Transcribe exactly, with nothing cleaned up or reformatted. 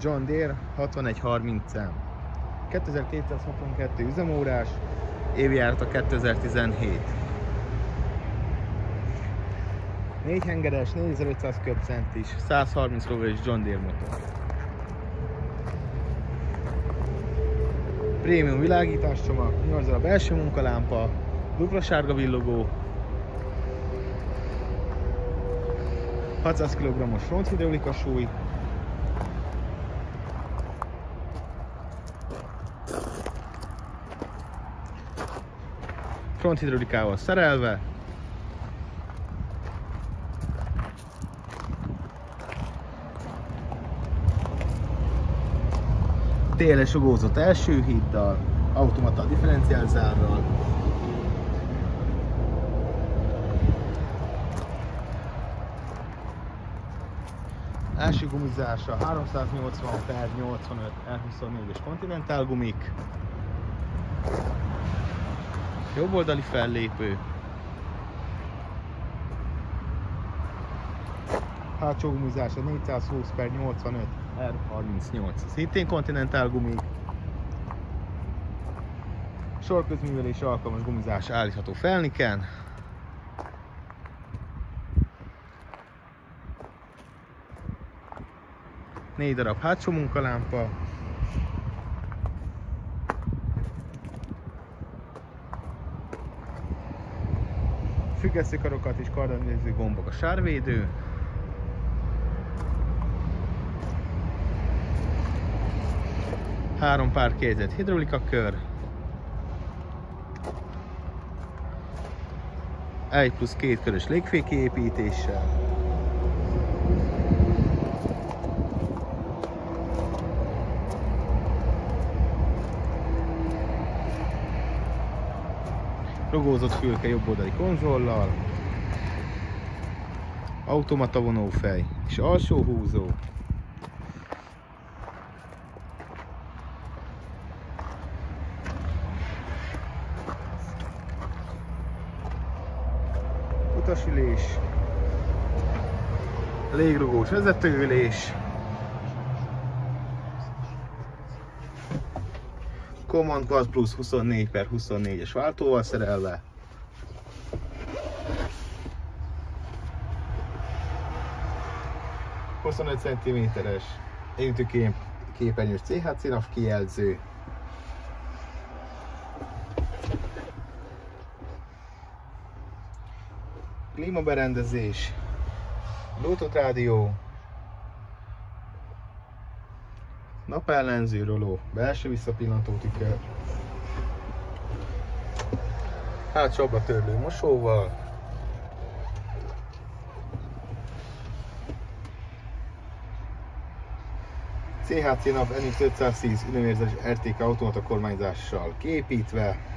John Deere hatvanegy harminc M. kétezer-kétszázhatvankettő üzemórás, évjárata kétezer-tizenhét. négy hengeres, négyezer-ötszáz köbcentis, száz harminc lóerős John Deere motor. Prémium világításcsomag, nyolc darab belső munkalámpa, dupla sárga villogó, hatszáz kilogrammos fronthidraulika súly, fronthidraulikával szerelve, té el es sugózott első híddal, automata differenciálzárral, első gumizása háromszáznyolcvan per nyolcvanöt R huszonnégyes Continental gumik, jobboldali fellépő, hátsó gumizása négyszázhúsz per nyolcvanöt R harmincnyolc, szintén Continental gumik, sorközművelés alkalmas gumizás állítható felniken, négy darab hátsó munkalámpa, függesztőkarokat és kardannéző gombok a sárvédő, három pár kézett hidraulika kör, egy plusz két körös légfékkiépítéssel, rugózott fülke jobboldali konzollal, automata vonófej és alsó húzó, utasülés, légrugós vezetőülés, Command Gas Plus huszonnégy per huszonnégyes váltóval szerelve, huszonöt centiméteres égitűképernyős cé há cé NAV kijelző, klímaberendezés, Bluetooth rádió, napellenző roló, belső visszapillantó tükör, hátsó ablakörlő mosóval, cé há cé NAV N X ötszáztíz üzemérzés er té ká automata kormányzással kiépítve,